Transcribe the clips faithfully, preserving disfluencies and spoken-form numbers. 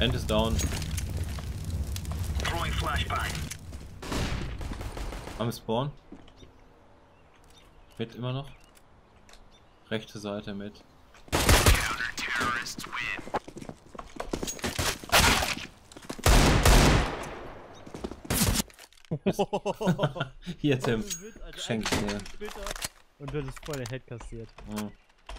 End ist down. Am Spawn. Mit immer noch. Rechte Seite mit. Hier, Tim. Schenk dir. Und du hättest voll den Head kassiert. Mhm.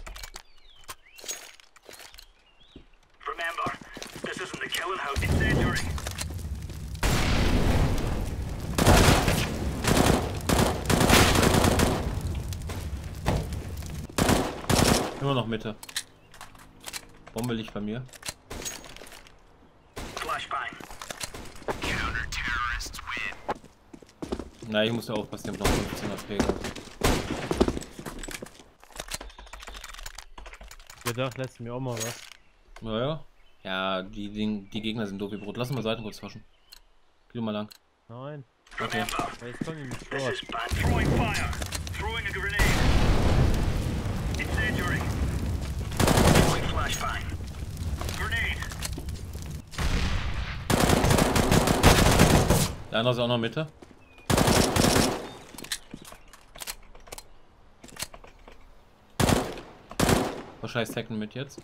Remember, this isn't the killing house incendiary. Immer noch Mitte. Bombe liegt bei mir. Na, ich muss ja aufpassen, ich habe noch fünfzehn A P gehabt. Ich dachte letztes Mal auch mal was. Naja. Ja, die, die, die Gegner sind doof wie Brot. Lass uns mal Seiten kurz tauschen. Geh du mal lang. Nein. Okay. Ja, jetzt kommen die mit Sport. Throwing fire. Throwing a grenade. Incendiary. Throwing flashbang. Grenade. Der andere ist auch noch Mitte. Wahrscheinlich Second mit jetzt.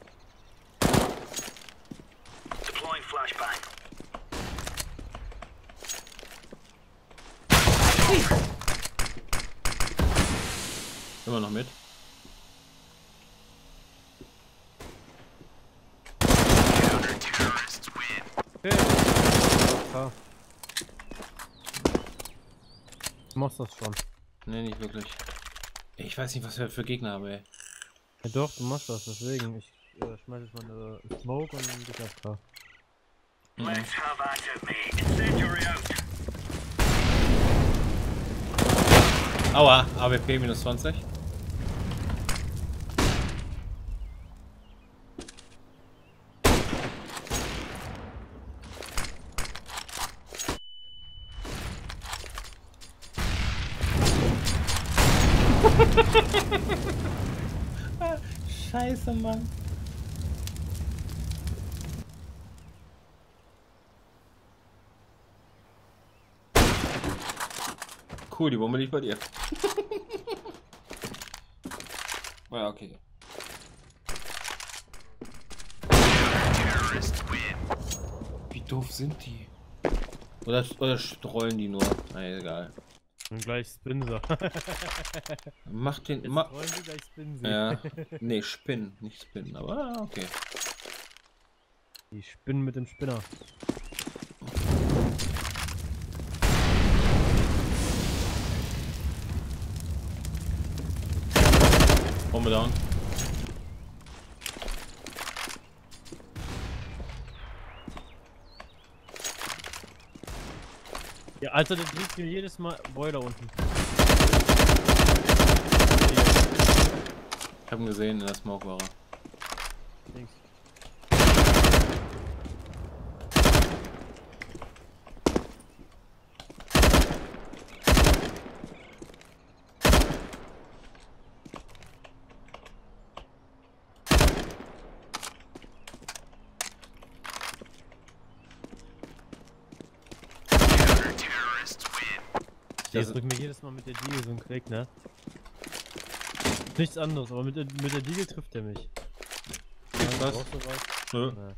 Deploying flashbang. Immer noch mit. Okay. Ja. Du machst das schon. Ne, nicht wirklich. Ich weiß nicht, was wir für Gegner haben, ey. Ja doch, du machst das, deswegen. Ich äh, schmeiß jetzt mal eine Smoke und ein Dicker K. Mhm. Let's have at it, mate. Incendiary out. Aua, A W P minus zwanzig. Scheiße, Mann. Cool, die Bombe liegt bei dir. Ja, okay. Wie doof sind die? Oder, oder streuen die nur? Na, egal. Und gleich Spinser. Mach den. Jetzt Ma rollen sie gleich Spinsen. ja. Nee, Spinn, nicht Spin, aber okay. Die spinnen mit dem Spinner. Bombe down. Ja, Alter, der kriegt mir jedes Mal Boiler unten. Ich hab ihn gesehen, in der Smoke war er. Links. Der drückt mir jedes Mal mit der Diegel so einen Klick, ne? Nichts anderes, aber mit der, mit der Diegel trifft er mich. Was? Brauchst du was? Nö. Nee.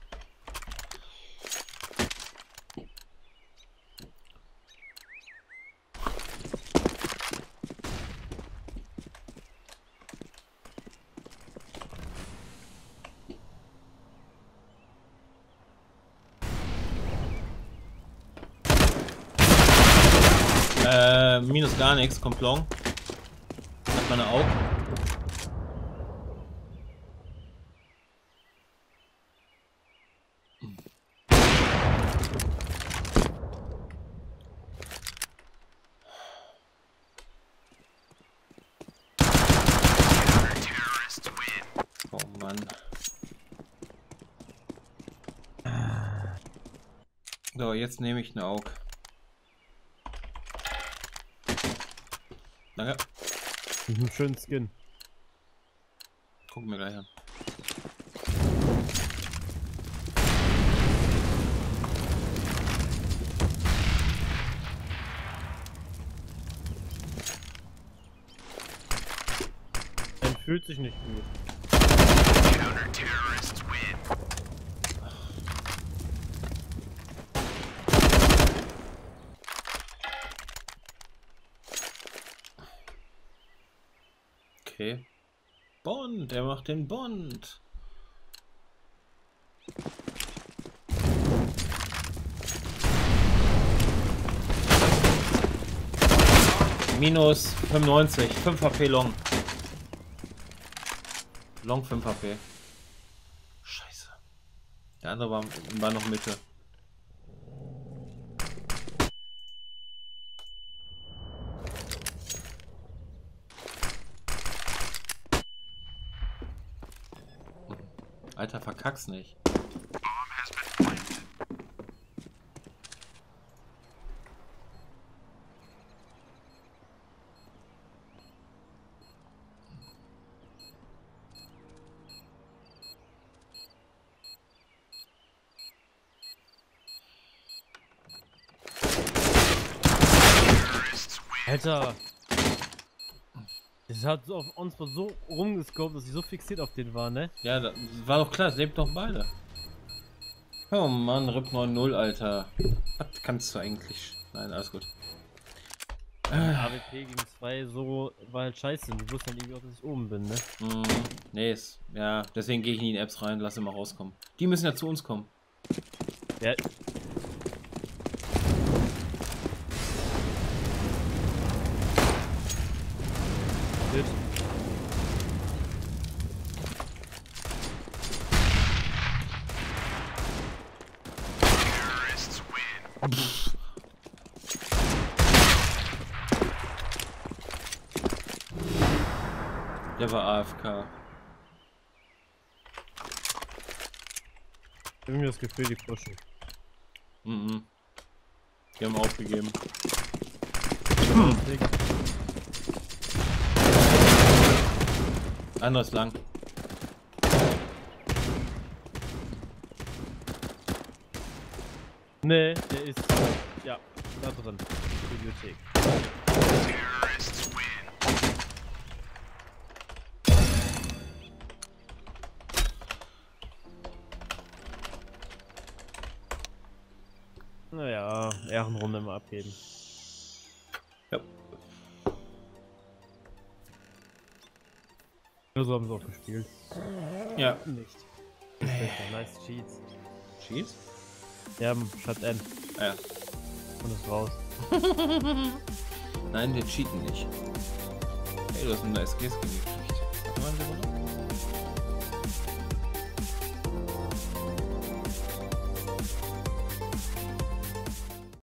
Äh, minus gar nichts, kommt long. Hat meine Augen. Oh Mann. So, jetzt nehme ich eine Aug. Danke. Mit einem schönen Skin. Gucken wir gleich an. Fühlt sich nicht gut. Okay. Bond, er macht den Bond. Minus fünfundneunzig, fünf H P Long. Long fünf H P. Scheiße. Der andere war, war noch Mitte. Alter, verkack's nicht. Alter! Das hat so auf uns so rumgescoped, dass ich so fixiert auf den war, ne? Ja, das war doch klar, es lebt doch beide. Oh Mann, R I P neun null, Alter. Was kannst du eigentlich? Nein, alles gut. A W P gegen zwei so war halt scheiße. Die wussten halt irgendwie auch, dass ich oben bin, ne? Mm, nee, ist, ja, deswegen gehe ich in die Apps rein, lass ihn mal rauskommen. Die müssen ja zu uns kommen. Ja. Shit. Der war A F K. Irgendwie das Gefühl, die pushen. Mhm. Die haben aufgegeben. Anderes lang. Nee, der ist ja da drin. Bibliothek. Naja, Ehrenrunde mal abgeben. Ja. Nur so haben sie auch gespielt. Ja. Nicht. Nice Cheats. Cheats? Ja, Shut N. Ja. Und ist raus. Nein, wir cheaten nicht. Hey, du hast einen S G-Skin gekriegt. Warte mal eine Sekunde.